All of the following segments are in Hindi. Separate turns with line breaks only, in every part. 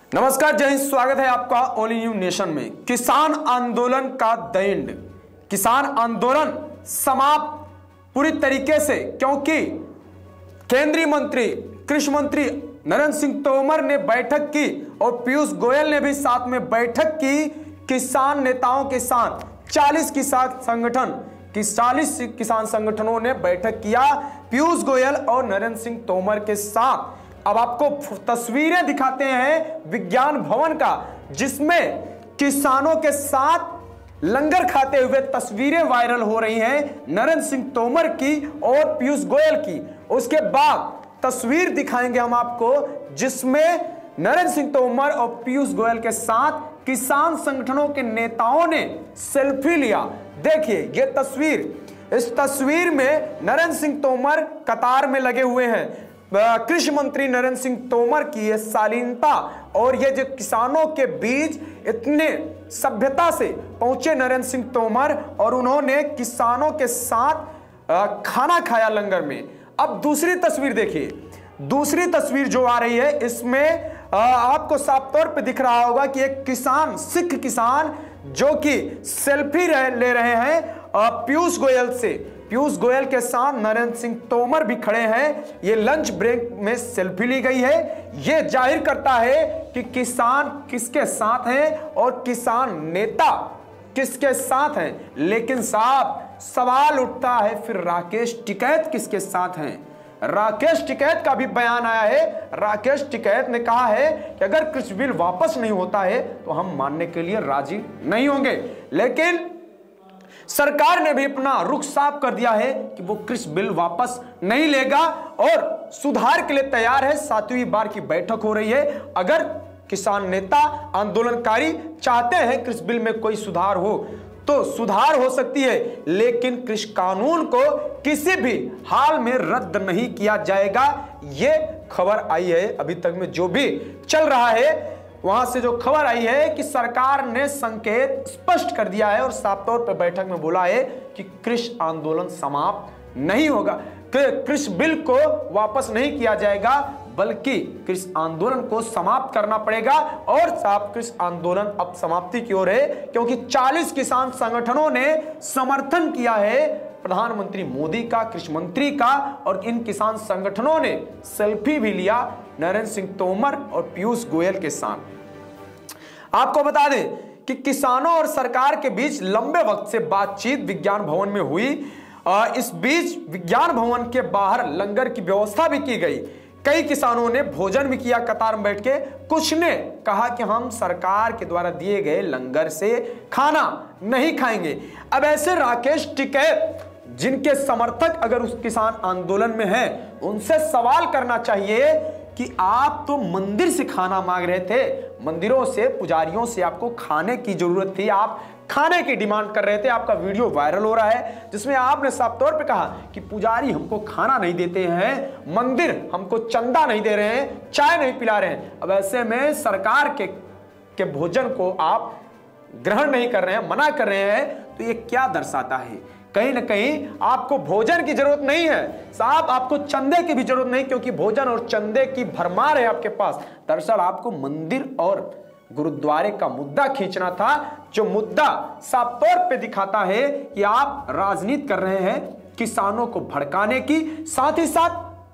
नमस्कार, जय हिंद। स्वागत है आपका ऑल न्यू नेशन में। किसान आंदोलन का द एंड, किसान आंदोलन समाप्त पूरी तरीके से, क्योंकि केंद्रीय मंत्री कृषि मंत्री नरेंद्र सिंह तोमर ने बैठक की और पीयूष गोयल ने भी साथ में बैठक की। किसान नेताओं के साथ 40 किसान संगठनों ने बैठक किया पीयूष गोयल और नरेंद्र सिंह तोमर के साथ। अब आपको तस्वीरें दिखाते हैं विज्ञान भवन का, जिसमें किसानों के साथ लंगर खाते हुए तस्वीरें वायरल हो रही हैं नरेंद्र सिंह तोमर की और पीयूष गोयल की। उसके बाद तस्वीर दिखाएंगे हम आपको, जिसमें नरेंद्र सिंह तोमर और पीयूष गोयल के साथ किसान संगठनों के नेताओं ने सेल्फी लिया। देखिए ये तस्वीर, इस तस्वीर में नरेंद्र सिंह तोमर कतार में लगे हुए हैं। कृषि मंत्री नरेंद्र सिंह तोमर की ये शालीनता और ये जो किसानों के बीच इतने सभ्यता से पहुंचे नरेंद्र सिंह तोमर, और उन्होंने किसानों के साथ खाना खाया लंगर में। अब दूसरी तस्वीर देखिए, दूसरी तस्वीर जो आ रही है, इसमें आपको साफ तौर पे दिख रहा होगा कि एक किसान, सिख किसान, जो कि सेल्फी ले रहे हैं पीयूष गोयल से। पीयूष गोयल के साथ नरेंद्र सिंह तोमर भी खड़े हैं। ये लंच ब्रेक में सेल्फी ली गई है। ये जाहिर करता है कि किसान किसके साथ हैं और किसान नेता किसके साथ हैं। लेकिन साहब सवाल उठता है, फिर राकेश टिकैत किसके साथ हैं? राकेश टिकैत का भी बयान आया है। राकेश टिकैत ने कहा है कि अगर कृषि बिल वापस नहीं होता है तो हम मानने के लिए राजी नहीं होंगे। लेकिन सरकार ने भी अपना रुख साफ कर दिया है कि वो कृषि बिल वापस नहीं लेगा और सुधार के लिए तैयार है। 7वीं बार की बैठक हो रही है। अगर किसान नेता आंदोलनकारी चाहते हैं कृषि बिल में कोई सुधार हो तो सुधार हो सकती है, लेकिन कृषि कानून को किसी भी हाल में रद्द नहीं किया जाएगा। ये खबर आई है अभी तक में, जो भी चल रहा है वहां से जो खबर आई है कि सरकार ने संकेत स्पष्ट कर दिया है और साफ तौर पर बैठक में बोला है कि कृषि आंदोलन समाप्त नहीं होगा, कृषि बिल को वापस नहीं किया जाएगा, बल्कि कृषि आंदोलन को समाप्त करना पड़ेगा। और साफ कृषि आंदोलन अब समाप्ति की ओर है, क्योंकि 40 किसान संगठनों ने समर्थन किया है प्रधानमंत्री मोदी का, कृषि मंत्री का, और इन किसान संगठनों ने सेल्फी भी लिया नरेंद्र सिंह तोमर और पीयूष गोयल के साथ। आपको बता दें कि किसानों और सरकार के बीच लंबे वक्त से बातचीत विज्ञान भवन में हुई। इस बीच विज्ञान भवन के बाहर लंगर की व्यवस्था भी की गई। कई किसानों ने भोजन भी किया कतार में बैठ के। कुछ ने कहा कि हम सरकार के द्वारा दिए गए लंगर से खाना नहीं खाएंगे। अब ऐसे राकेश टिकैत, जिनके समर्थक अगर उस किसान आंदोलन में हैं, उनसे सवाल करना चाहिए कि आप तो मंदिर से खाना मांग रहे थे, मंदिरों से, पुजारियों से आपको खाने की जरूरत थी, आप खाने की डिमांड कर रहे थे। आपका वीडियो वायरल हो रहा है जिसमें आपने साफ तौर पे कहा कि पुजारी हमको खाना नहीं देते हैं, मंदिर हमको चंदा नहीं दे रहे हैं, चाय नहीं पिला रहे हैं। अब ऐसे में सरकार के भोजन को आप ग्रहण नहीं कर रहे हैं, मना कर रहे हैं, तो ये क्या दर्शाता है? कहीं ना कहीं आपको भोजन की जरूरत नहीं है साहब, आपको चंदे की भी जरूरत नहीं, क्योंकि भोजन और चंदे की भरमार है आपके पास। दरअसल आपको मंदिर और गुरुद्वारे का मुद्दा खींचना था, जो मुद्दा साफ तौर पे दिखाता है कि आप राजनीति कर रहे हैं किसानों को भड़काने की, साथ ही साथ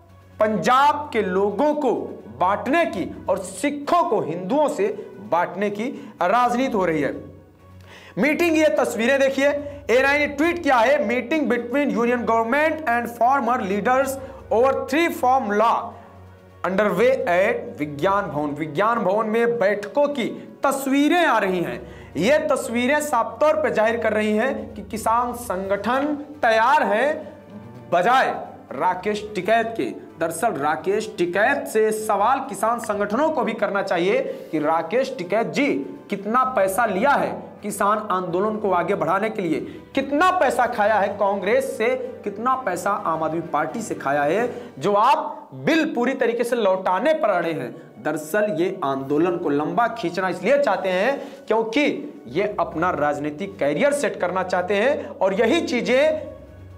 पंजाब के लोगों को बांटने की और सिखों को हिंदुओं से बांटने की राजनीति हो रही है। मीटिंग, ये तस्वीरें देखिए, एएनआई ने ट्वीट किया है, meeting between union government and farmer leaders over 3 farm law underway at Vigyan Bhavan. विज्ञान भवन में बैठकों की तस्वीरें आ रही हैं। ये तस्वीरें साफ तौर पर जाहिर कर रही हैं कि किसान संगठन तैयार है बजाय राकेश टिकैत के। दरअसल राकेश टिकैत से सवाल किसान संगठनों को भी करना चाहिए कि राकेश टिकैत जी कितना पैसा लिया है किसान आंदोलन को आगे बढ़ाने के लिए, कितना पैसा खाया है कांग्रेस से, कितना पैसा आम आदमी पार्टी से खाया है, जो आप बिल पूरी तरीके से लौटाने पर अड़े हैं। दरअसल ये आंदोलन को लंबा खींचना इसलिए चाहते हैं क्योंकि ये अपना राजनीतिक कैरियर सेट करना चाहते हैं, और यही चीजें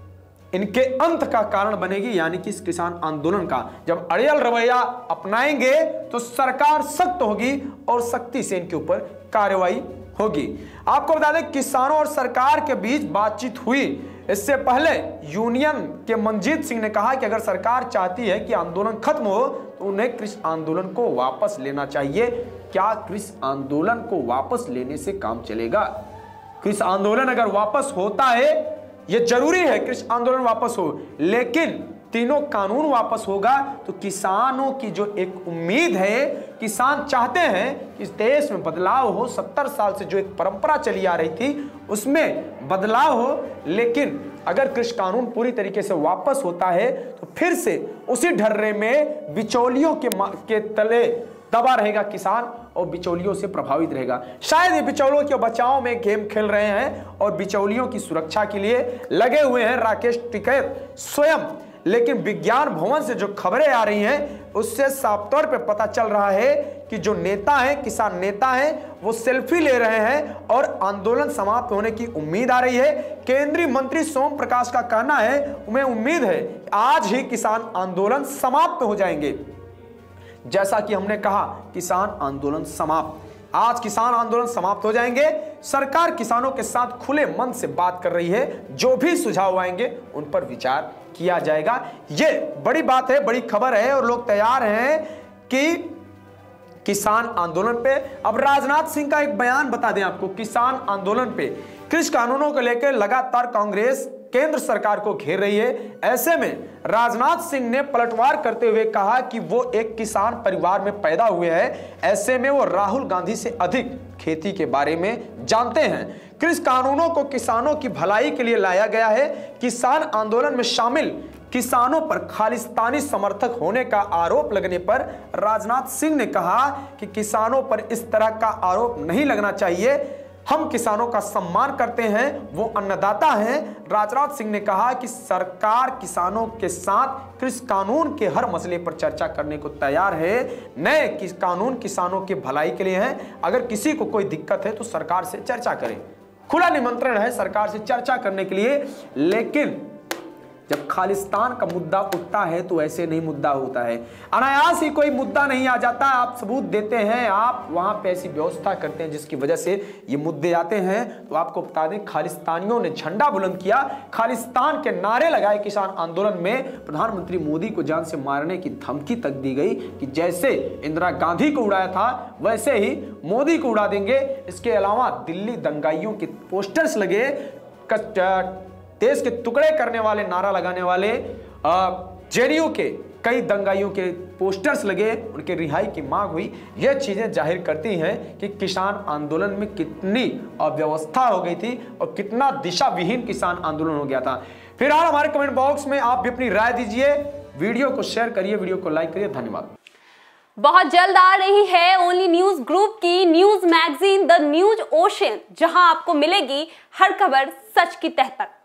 इनके अंत का कारण बनेगी, यानी कि इस किसान आंदोलन का। जब अड़ियल रवैया अपनाएंगे तो सरकार सख्त होगी और सख्ती से इनके ऊपर कार्रवाई होगी। आपको बता दें, किसानों और सरकार के बीच बातचीत हुई। इससे पहले यूनियन के मनजीत सिंह ने कहा कि अगर सरकार चाहती है कि आंदोलन खत्म हो तो उन्हें कृषि आंदोलन को वापस लेना चाहिए। क्या कृषि आंदोलन को वापस लेने से काम चलेगा? कृषि आंदोलन अगर वापस होता है, यह जरूरी है कृषि आंदोलन वापस हो, लेकिन तीनों कानून वापस होगा तो किसानों की जो एक उम्मीद है, किसान चाहते हैं कि इस देश में बदलाव हो। 70 साल से जो एक परंपरा चली आ रही थी उसमें बदलाव हो, लेकिन अगर कृषि कानून पूरी तरीके से वापस होता है तो फिर से उसी ढर्रे में बिचौलियों के तले दबा रहेगा किसान और बिचौलियों से प्रभावित रहेगा। शायद ये बिचौलियों के बचाव में गेम खेल रहे हैं और बिचौलियों की सुरक्षा के लिए लगे हुए हैं राकेश टिकैत स्वयं। लेकिन विज्ञान भवन से जो खबरें आ रही हैं उससे साफ तौर पे पता चल रहा है कि जो नेता हैं, किसान नेता हैं, वो सेल्फी ले रहे हैं और आंदोलन समाप्त होने की उम्मीद आ रही है। केंद्रीय मंत्री सोम प्रकाश का कहना है, उन्हें उम्मीद है आज ही किसान आंदोलन समाप्त हो जाएंगे। जैसा कि हमने कहा, किसान आंदोलन समाप्त, आज किसान आंदोलन समाप्त हो जाएंगे। सरकार किसानों के साथ खुले मन से बात कर रही है, जो भी सुझाव आएंगे उन पर विचार किया जाएगा। ये बड़ी बात है, बड़ी खबर है और लोग तैयार हैं कि किसान आंदोलन पे। अब राजनाथ सिंह का एक बयान बता दें आपको, किसान आंदोलन पे कृषि कानूनों को लेकर लगातार कांग्रेस केंद्र सरकार को घेर रही है। ऐसे में राजनाथ सिंह ने पलटवार करते हुए कहा कि वो एक किसान परिवार में पैदा हुए हैं, ऐसे में वो राहुल गांधी से अधिक खेती के बारे में जानते हैं। कृषि कानूनों को किसानों की भलाई के लिए लाया गया है। किसान आंदोलन में शामिल किसानों पर खालिस्तानी समर्थक होने का आरोप लगने पर राजनाथ सिंह ने कहा कि किसानों पर इस तरह का आरोप नहीं लगना चाहिए। हम किसानों का सम्मान करते हैं, वो अन्नदाता हैं। राजनाथ सिंह ने कहा कि सरकार किसानों के साथ कृषि कानून के हर मसले पर चर्चा करने को तैयार है। नए कानून किसानों की भलाई के लिए हैं। अगर किसी को कोई दिक्कत है तो सरकार से चर्चा करें। खुला निमंत्रण है सरकार से चर्चा करने के लिए। लेकिन जब खालिस्तान का मुद्दा उठता है तो ऐसे नहीं मुद्दा होता है, अनायास ही कोई मुद्दा नहीं आ जाता। आप सबूत देते हैं, आप वहां पे ऐसी व्यवस्था करते हैं जिसकी वजह से ये मुद्दे आते हैं। तो आपको बता दें, खालिस्तानियों ने झंडा बुलंद किया, खालिस्तान के नारे लगाए किसान आंदोलन में। प्रधानमंत्री मोदी को जान से मारने की धमकी तक दी गई कि जैसे इंदिरा गांधी को उड़ाया था वैसे ही मोदी को उड़ा देंगे। इसके अलावा दिल्ली दंगाइयों के पोस्टर्स लगे, देश के टुकड़े करने वाले, नारा लगाने वाले जेडीयू के कई दंगाइयों के पोस्टर्स लगे, उनके रिहाई की मांग हुई। यह चीजें जाहिर करती हैं कि किसान आंदोलन में कितनी अव्यवस्था हो गई थी और कितना दिशा विहीन किसान आंदोलन हो गया था। फिलहाल हमारे कमेंट बॉक्स में आप भी अपनी राय दीजिए, वीडियो को शेयर करिए, वीडियो को लाइक करिए। धन्यवाद।
बहुत जल्द आ रही है ओनली न्यूज ग्रुप की news magazine the news ocean, जहां आपको मिलेगी हर खबर सच की तह पर।